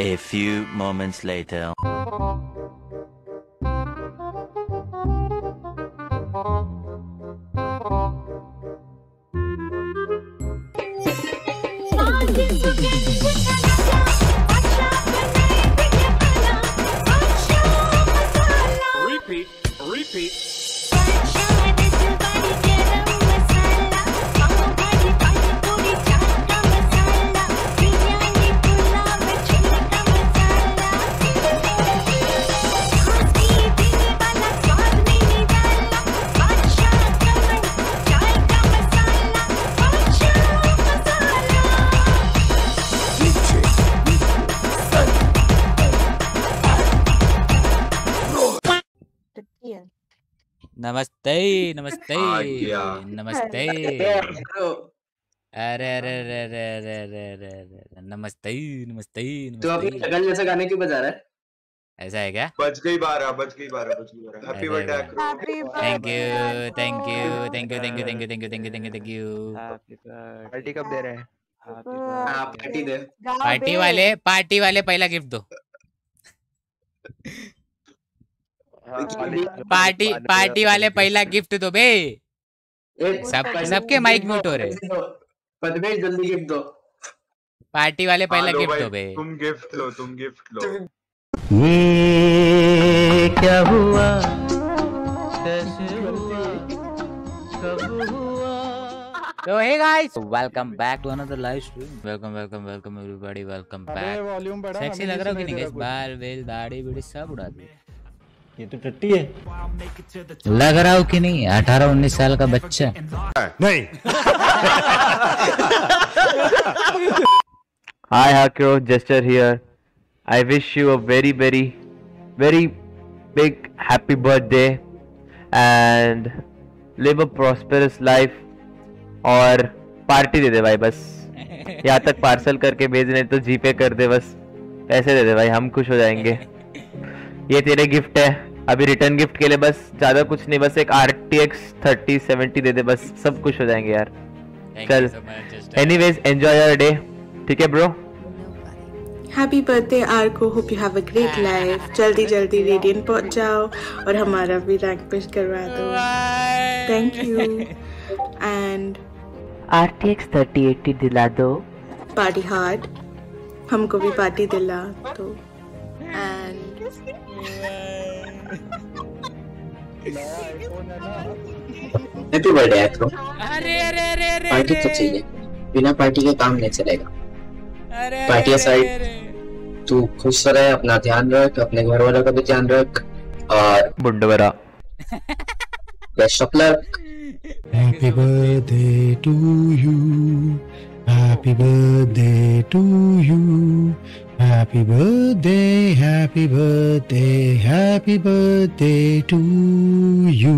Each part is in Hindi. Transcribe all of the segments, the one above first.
A few moments later. Repeat, repeat. नमस्ते नमस्ते नमस्ते। अरे अरे अरे अरे अरे अरे अरे अरे नमस्ते नमस्ते तो अपनी शक्ल जैसा गाने क्यों बजा रहा है? ऐसा है क्या? बज गई 12 happy birthday thank you thank you thank you thank you thank you thank you thank you thank you thank you. Party कब दे रहे हैं? पार्टी दे। पार्टी वाले पहला गिफ्ट दो। पार्टी वाले पहला गिफ्ट दो बे। सबके माइक म्यूट हो रहे। पद्मेश जल्दी गिफ्ट दो। पार्टी वाले पहला गिफ्ट दो बे। तुम गिफ्ट लो। ये क्या हुआ, कैसे हुआ, कब हुआ? So hey guys, welcome back to another live stream. Welcome everybody, welcome back. Sexy लग रहा हो कि नहीं guys? बाल बेल दाढ़ी बीड़ी सब उड़ा दी। ये तो टट्टी है। लग रहा हो कि नहीं 18-19 साल का बच्चा? नहीं। Hi Hakro, Jester here. I wish you a very big happy birthday and live a prosperous life. और पार्टी दे दे भाई बस। यहाँ तक पार्सल करके भेजने तो जीपे कर दे बस। पैसे दे दे भाई, हम खुश हो जाएंगे। ये तेरे गिफ्ट है। अभी रिटर्न गिफ्ट के लिए बस ज्यादा कुछ नहीं, बस एक RTX 3070 दे दे बस, सब खुश हो जाएंगे यार। चल एनीवेज एंजॉय योर डे। ठीक है bro. Happy birthday Arko, hope you have a great life. जल्दी जल्दी रेडियंट पहुंच जाओ और हमारा भी रैंक पुश करवा दो। Thank you. एंड RTX 3080 दिला दो। पार्टी हार्ड, हमको भी पार्टी दिला दो। And happy birthday Arko. अरे अरे अरे अरे पार्टी तो चाहिए, बिना पार्टी के काम नहीं चलेगा। पार्टी साइड तू खुश रहे, अपना ध्यान रख, अपने घर वालों का भी ध्यान रख और बुंडवरा। Best of luck. Happy birthday to you. Happy birthday to you. Happy birthday, happy birthday, happy birthday to you.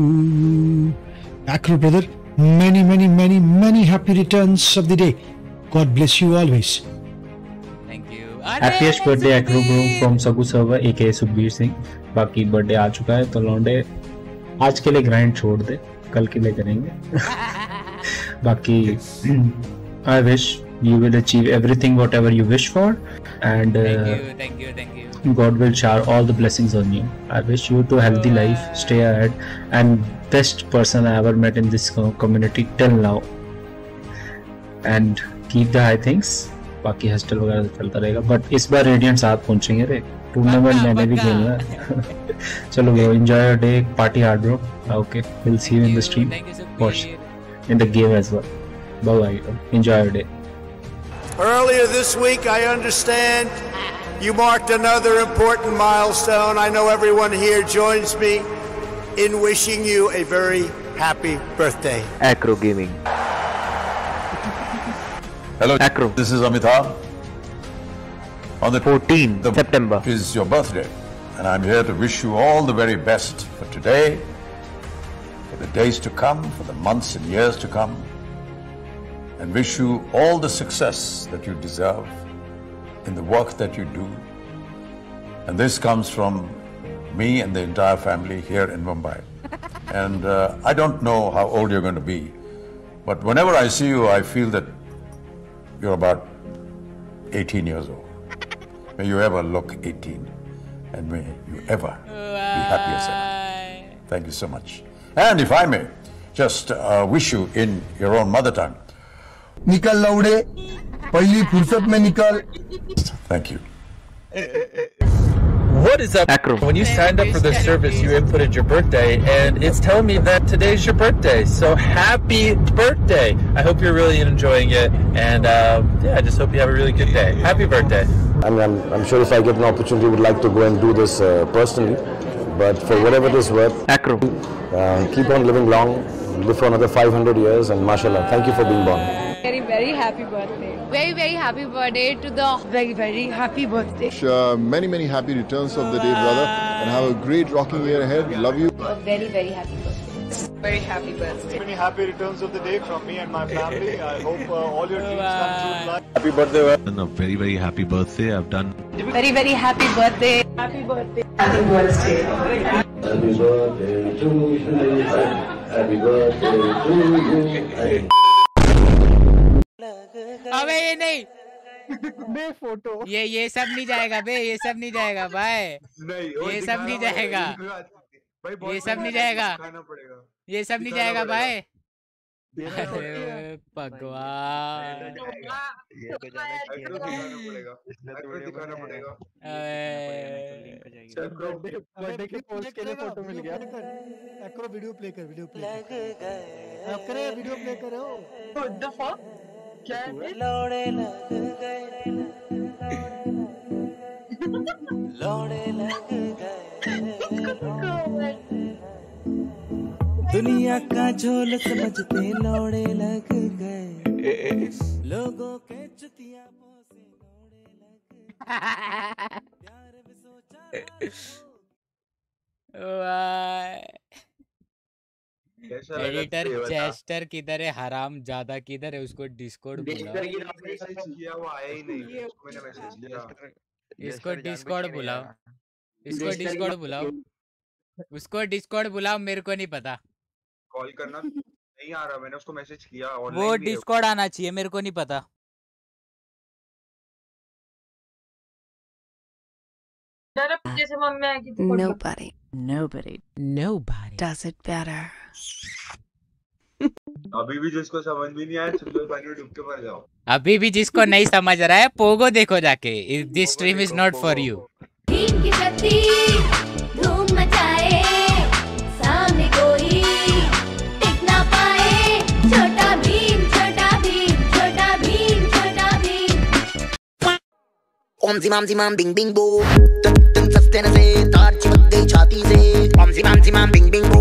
Acro brother, many happy returns of the day. God bless you always. Thank you. Happiest birthday एक्रो ब्रो फ्रॉम सगू सर्वर एके सुखबीर सिंह। बाकी बर्थडे आ चुका है तो लौंडे आज के लिए ग्राइंड छोड़ दे, कल के लिए करेंगे। बाकी I wish you will achieve everything whatever you wish for and thank you God will shower all the blessings on you. I wish you to healthy life, stay ahead and best person I ever met in this community till now and keep the high things. बाकी हॉस्टल वगैरह चलता रहेगा बट इस बार रेडियंट साथ पहुंचेंगे रे, टूर्नामेंट मैंने भी खेलना है। चलो bro, enjoy your day, party hard bro. Okay, will see you in the stream, watch in the game as well. Bye bye, enjoy your day. Earlier this week, I understand you marked another important milestone. I know everyone here joins me in wishing you a very happy birthday. Acro Gaming. Hello, Acro. This is Amitabh. On the 14th September is your birthday, and I'm here to wish you all the very best for today, for the days to come, for the months and years to come, and wish you all the success that you deserve in the work that you do. And this comes from me and the entire family here in Mumbai. And I don't know how old you're going to be, but whenever I see you, I feel that you're about 18 years old. May you ever look 18, and may you ever be happy as ever. Thank you so much. And if I may, just wish you in your own mother tongue. निकल लौड़े, पहली फुर्सत में निकल. Thank you. What is up? Akram. When you signed up for this service, you inputted your birthday, and it's telling me that today's your birthday. So happy birthday! I hope you're really enjoying it, and yeah, I just hope you have a really good day. Happy birthday! I'm sure if I get an opportunity, I would like to go and do this personally. But for whatever it is worth, Akram, keep on living long, live for another 500 years, and mashallah, thank you for being born. Very, very happy birthday. Very, very happy birthday to the very, very happy birthday. Many, many happy returns of the day, brother, and have a great rocking year ahead. Love you. A very, very happy birthday. Very happy birthday. Many happy returns of the day from me and my family. I hope all your dreams come true in life. Happy birthday. A very, very happy birthday. I've done. Very, very happy birthday. Happy birthday. Happy birthday. Happy birthday to you. Happy birthday to you. अबे ये नहीं बे फोटो ये सब नहीं जाएगा बे, ये सब नहीं जाएगा भाई, ये सब नहीं जाएगा, ये सब नहीं जाएगा, ये सब नहीं जाएगा भाई. भगवान बर्थडे के पोस्ट के लिए फोटो मिल गया. एक्रो वीडियो प्ले कर, वीडियो प्ले आप करे, वीडियो प्ले करो. व्हाट द फक क्या लौड़े लग गए, लौड़े लग गए, दुनिया का झोल समझते लौड़े लग गए, लोगों के चुतिया से लौड़े लग गए, प्यार भी सोचा. एडिटर चेस्टर किधर है, हराम ज्यादा किधर है, उसको डिस्कॉर्ड बुलाओ. इसको डिस्कॉर्ड बुलाओ, इसको डिस्कॉर्ड बुलाओ, उसको डिस्कॉर्ड बुलाओ. मेरे को नहीं पता, कॉल करना नहीं आ रहा, मैंने उसको मैसेज किया. वो डिस्कॉर्ड आना चाहिए, मेरे को नहीं पता. Nobody does it better. अभी भी जिसको समझ भी नहीं आया, चलो पानी में डूब के मर जाओ. अभी भी जिसको नहीं समझ रहा है, पोगो देखो जाके. This stream is not for you. Bheem की शक्ति धूम मचाए, सामने कोई टिक ना पाए. छोटा भीम, छोटा भीम, छोटा भीम, छोटा भीम. ओम जिमाम बिंग बिंग बो, तन सस्ते न से तार चिपक गई छाती से. ओम जिमाम बिंग बिंग बो.